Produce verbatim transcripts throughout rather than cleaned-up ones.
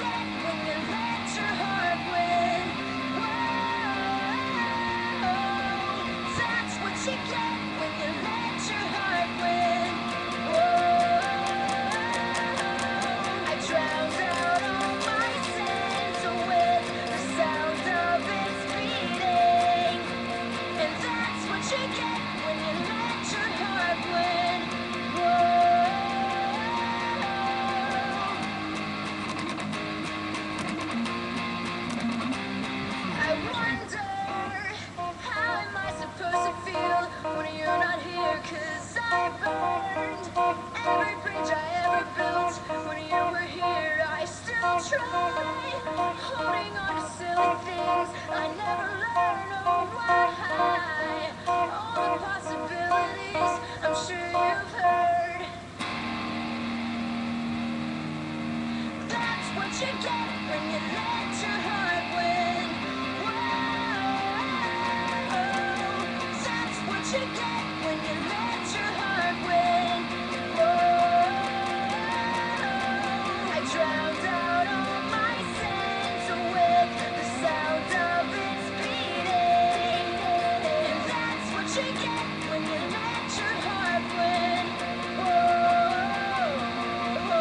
get when you let your heart win. Whoa, that's what you get when you let your heart win. Whoa, I drowned out all my sins with the sound of its beating. And that's what you get when you let your heart win. Whoa. I wonder, how am I supposed to feel when you're not here? 'Cause I burned every bridge I ever built. When you were here, I still try, holding on to silly things I never learned. Oh, why? All the possibilities I'm sure you've heard. That's what you get when you let your heart win. Whoa, that's what you get when you let your heart win. Whoa, I drowned out all my sins with the sound of its beating. And that's what you get when you let your heart win. Whoa,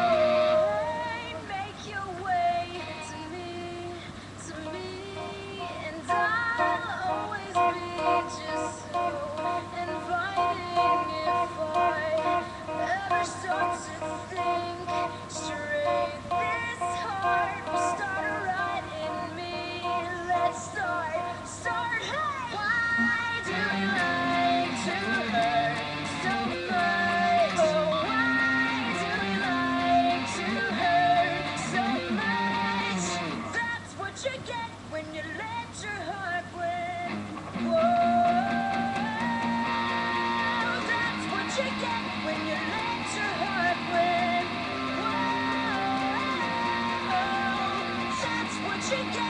make your way to me, to me, and I'll always be just so inviting. If I ever start to think straight, this heart will start right in me. Let's start, start, hey! Why do we like to hurt so much? Oh, why do we like to hurt so much? That's what you get when you let your heart win. Whoa, that's what you get when you let your heart win. Whoa, that's what you get.